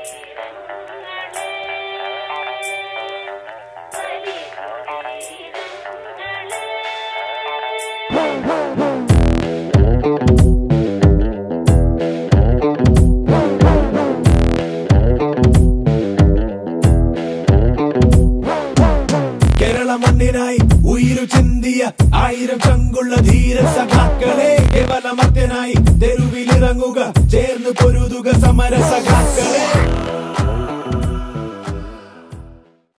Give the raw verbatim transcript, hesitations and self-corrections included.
മണ്ണിനായി ഉയിരു ചിന്തിയ ആയിരം ചങ്കുള്ള ധീര സഖാക്കളെ, കേവലമർത്യനായി തെരുവിലിറങ്ങുക, ചേർന്ന് പൊരുതുക സമര സഖാക്കളെ.